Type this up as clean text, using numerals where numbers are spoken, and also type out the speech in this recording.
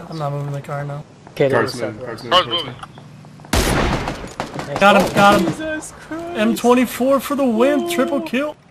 I'm not moving the car now. Okay, Car's moving. Got him, got him. Jesus Christ. M24 for the win, triple kill.